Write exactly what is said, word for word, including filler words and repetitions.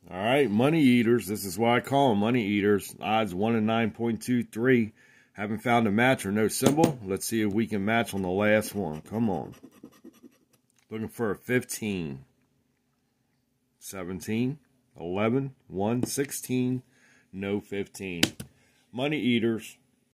All right, money eaters. This is why I call them money eaters. Odds one and nine point two three. Haven't found a match or no symbol. Let's see if we can match on the last one. Come on. Looking for a fifteen, seventeen, eleven, one, sixteen. No fifteen. Money eaters.